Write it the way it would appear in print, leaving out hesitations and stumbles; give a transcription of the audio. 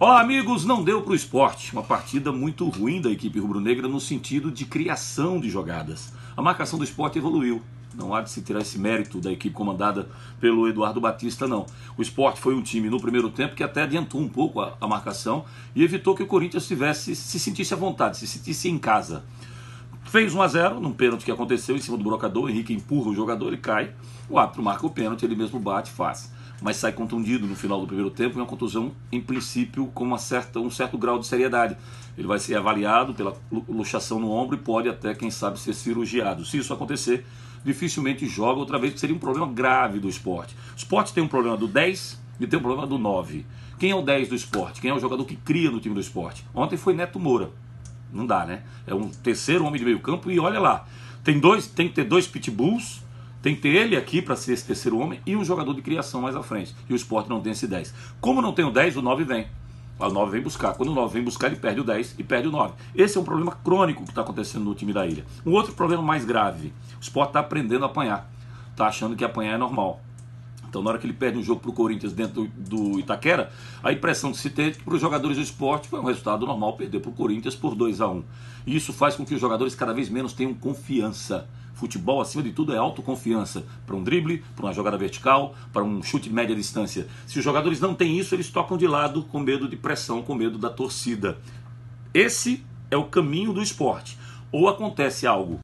Olá, amigos, não deu para o Sport. Uma partida muito ruim da equipe rubro-negra no sentido de criação de jogadas. A marcação do Sport evoluiu. Não há de se tirar esse mérito da equipe comandada pelo Eduardo Batista, não. O Sport foi um time no primeiro tempo que até adiantou um pouco a marcação e evitou que o Corinthians se sentisse à vontade, se sentisse em casa. Fez 1-0 num pênalti que aconteceu em cima do brocador. O Henrique empurra o jogador, ele cai. O árbitro marca o pênalti, ele mesmo bate e faz. Mas sai contundido no final do primeiro tempo, e uma contusão, em princípio, com um certo grau de seriedade. Ele vai ser avaliado pela luxação no ombro e pode até, quem sabe, ser cirurgiado. Se isso acontecer, dificilmente joga outra vez, que seria um problema grave do Sport. O Sport tem um problema do 10 e tem um problema do 9. Quem é o 10 do Sport? Quem é o jogador que cria no time do Sport? Ontem foi Neto Moura. Não dá, né? É um terceiro homem de meio campo e olha lá. Tem que ter dois pitbulls, tem que ter ele aqui para ser esse terceiro homem e um jogador de criação mais à frente. E o Sport não tem esse 10. Como não tem o 10, o 9 vem. O 9 vem buscar. Quando o 9 vem buscar, ele perde o 10 e perde o 9. Esse é um problema crônico que está acontecendo no time da Ilha. Um outro problema mais grave. O Sport está aprendendo a apanhar. Está achando que apanhar é normal. Então, na hora que ele perde um jogo para o Corinthians dentro do Itaquera, a impressão que se tem para os jogadores do Sport foi um resultado normal perder para o Corinthians por 2-1. E isso faz com que os jogadores cada vez menos tenham confiança. Futebol, acima de tudo, é autoconfiança. Para um drible, para uma jogada vertical, para um chute de média distância. Se os jogadores não têm isso, eles tocam de lado com medo de pressão, com medo da torcida. Esse é o caminho do Sport. Ou acontece algo